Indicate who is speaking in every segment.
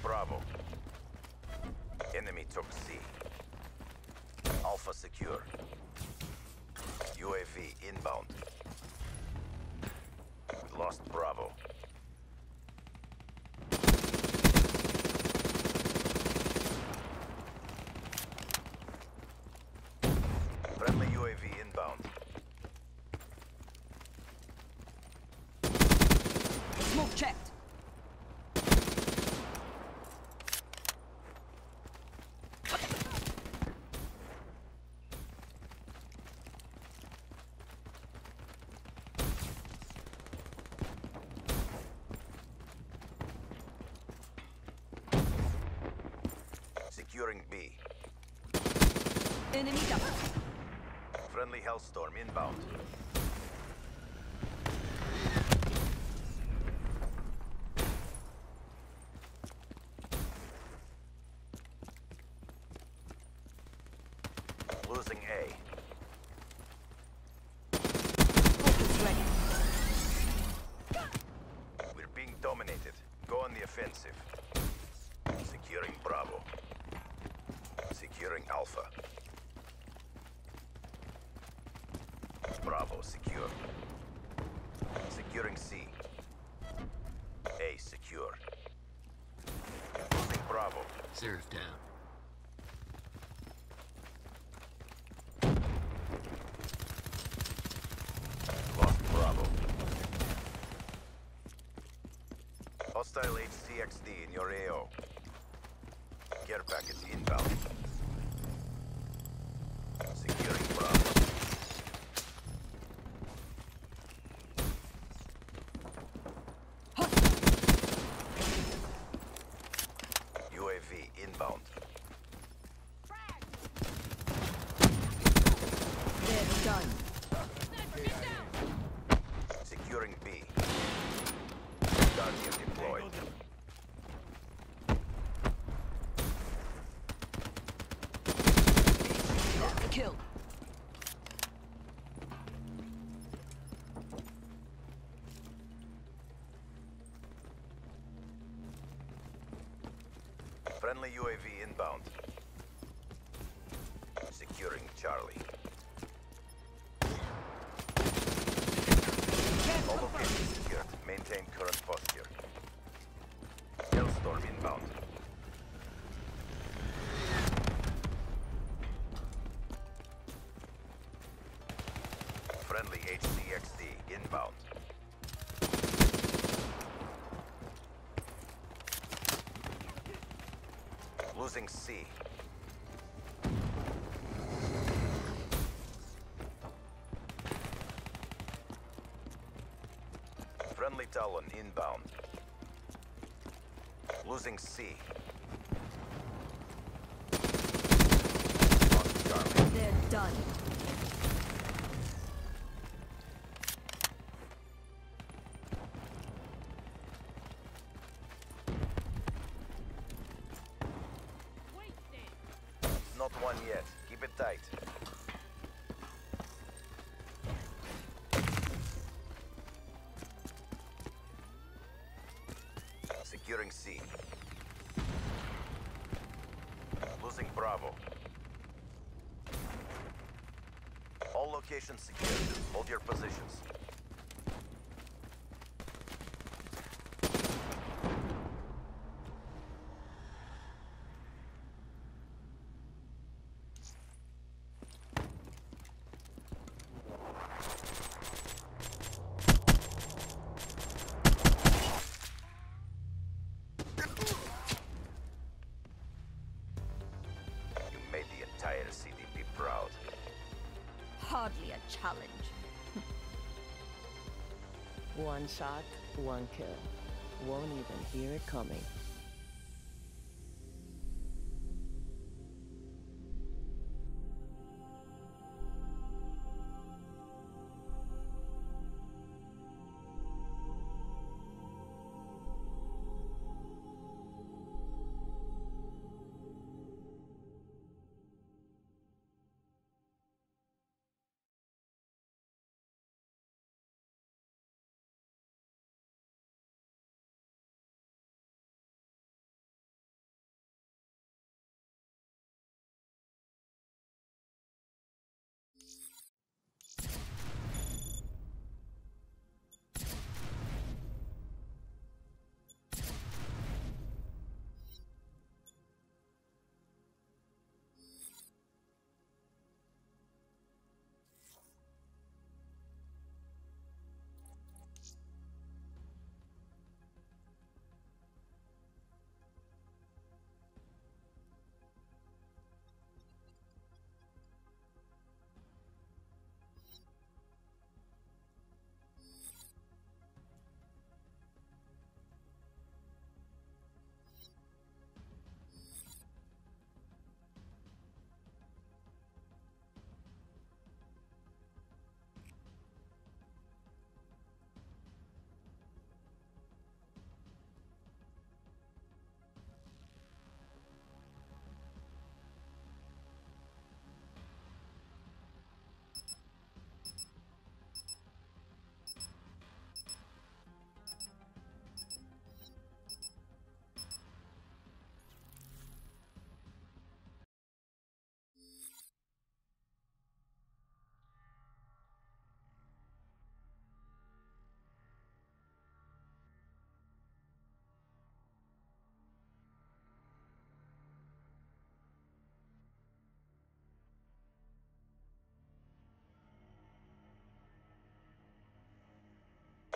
Speaker 1: Bravo. Enemy took C. Alpha secure. UAV inbound. Lost Bravo. Friendly UAV inbound.
Speaker 2: Smoke checked.
Speaker 1: Securing B.
Speaker 2: Enemy double.
Speaker 1: Friendly Hellstorm inbound. Losing A.
Speaker 2: Focus ready.
Speaker 1: We're being dominated. Go on the offensive. Securing Bravo. Securing Alpha. Bravo secure. Securing C. A secure. Losing Bravo.
Speaker 3: Seraph down.
Speaker 1: Lost Bravo. Hostile HCXD in your AO. Care package inbound. Securing Bravo. UAV inbound.
Speaker 2: They're done.
Speaker 1: Securing B. Guardian deployed.
Speaker 2: The kill.
Speaker 1: Friendly UAV inbound. Securing Charlie. All locations secured. Maintain current posture. Hellstorm inbound. Friendly HCXD inbound. Losing C. Friendly Talon inbound. Losing C. Lost Charlie.
Speaker 2: They're done.
Speaker 1: Not one yet. Keep it tight. Securing C. Losing Bravo. All locations secured. Hold your positions. You made the entire CDP proud.
Speaker 2: Hardly a challenge.
Speaker 4: One shot, one kill. Won't even hear it coming.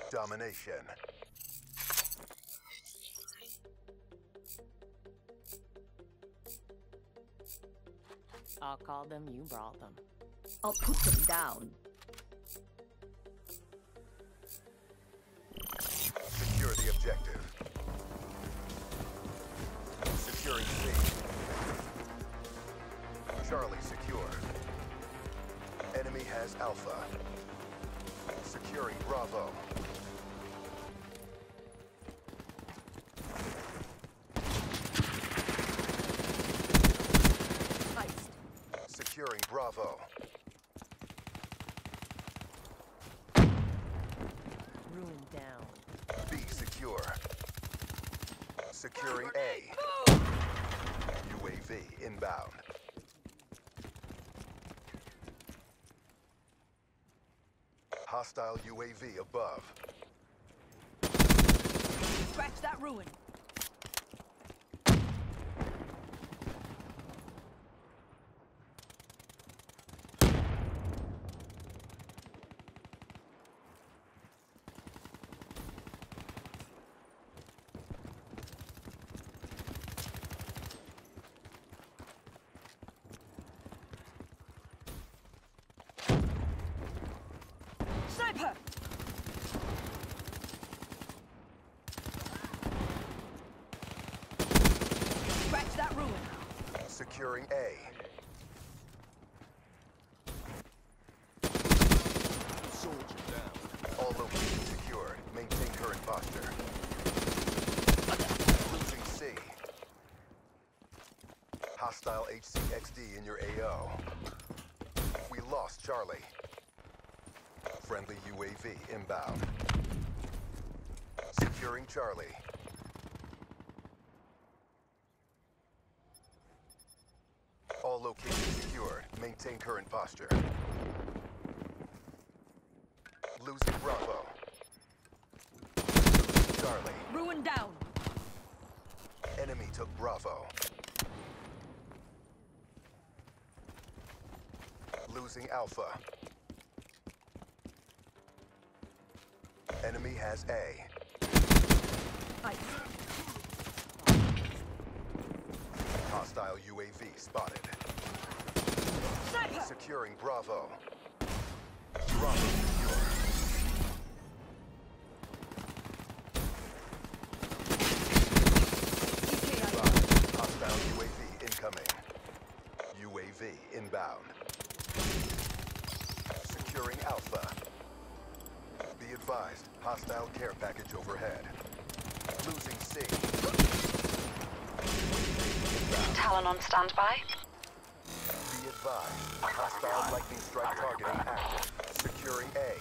Speaker 1: Domination.
Speaker 4: I'll call them, you brought them.
Speaker 2: I'll put them down.
Speaker 1: Secure the objective. Securing C. Charlie secure. Enemy has Alpha. Securing Bravo.
Speaker 2: Heist.
Speaker 1: Securing Bravo.
Speaker 4: Ruin down.
Speaker 1: B secure. Securing A. UAV inbound. Hostile UAV above.
Speaker 2: Scratch that ruin. Sniper! Scratch that ruin.
Speaker 1: Securing A. Soldier down. All locations secured. Maintain current posture. Losing C. Hostile HCXD in your AO. We lost Charlie. Friendly UAV inbound. Securing Charlie. All locations secured. Maintain current posture. Losing Bravo. Losing Charlie.
Speaker 2: Ruin down.
Speaker 1: Enemy took Bravo. Losing Alpha. Enemy has A.
Speaker 2: Heist.
Speaker 1: Hostile UAV spotted.
Speaker 2: Sniper!
Speaker 1: Securing Bravo. Bravo secure. Hostile UAV incoming. UAV inbound. Securing Alpha. Be advised, hostile care package overhead. Losing C.
Speaker 3: Talon on standby.
Speaker 1: Be advised, hostile lightning strike targeting active. Securing A.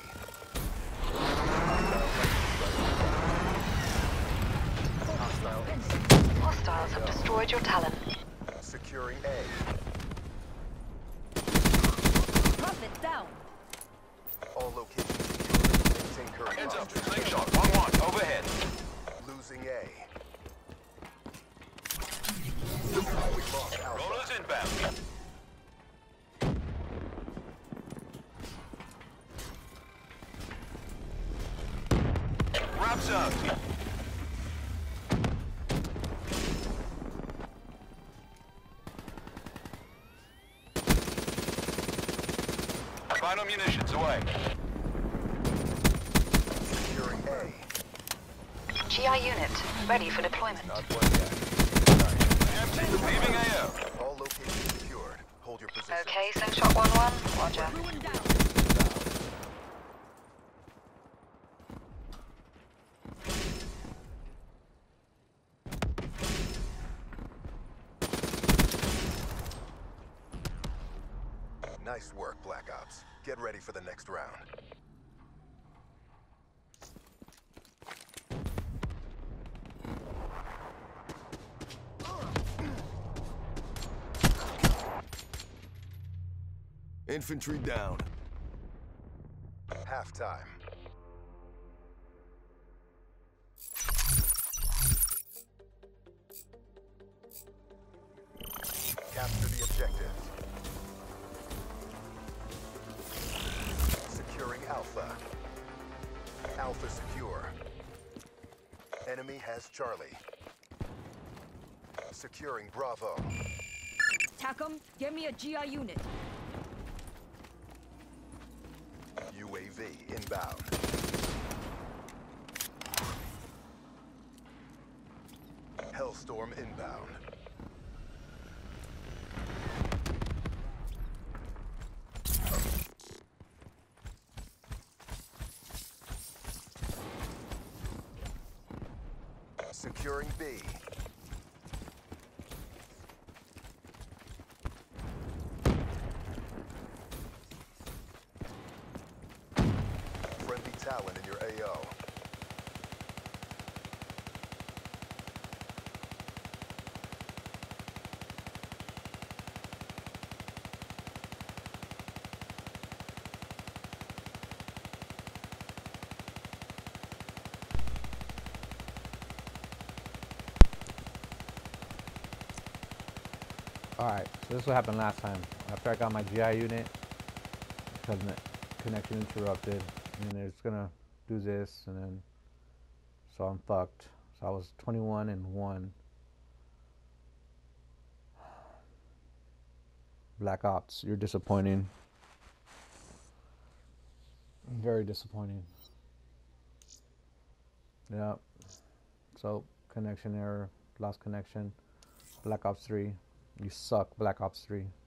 Speaker 1: Hostile lightning strike targeting. Hostile
Speaker 3: Hostiles have destroyed your Talon.
Speaker 1: Securing A.
Speaker 2: Profit down.
Speaker 1: All locations secured. Maintain current
Speaker 5: Heads up,
Speaker 1: posture.
Speaker 5: slingshot, 1-1, overhead.
Speaker 1: Losing A. We lost Alpha.
Speaker 5: Rollers inbound. Wraps out. Final munitions away.
Speaker 1: Securing A.
Speaker 3: GI unit, ready for deployment.
Speaker 1: Not one yet. Nice.
Speaker 5: Empty. Leaving AO.
Speaker 1: All locations secured. Hold your position.
Speaker 3: Okay, slingshot 1-1, roger.
Speaker 2: Ruin down.
Speaker 1: Nice work, Black Ops. Get ready for the next round.
Speaker 6: Infantry down.
Speaker 1: Halftime. Capture the objectives. Securing Alpha. Alpha secure. Enemy has Charlie. Securing Bravo.
Speaker 2: TACOM, get me a GI unit.
Speaker 1: UAV inbound. Hellstorm inbound. Securing B. Friendly Talon in your AO.
Speaker 7: Alright, so this is what happened last time. After I got my GI unit, connection interrupted, and it's gonna do this, and then so I'm fucked. So I was 21 and 1. Black Ops, you're disappointing. Very disappointing. Yeah. So connection error, lost connection. Black Ops 3. You suck, Black Ops 3.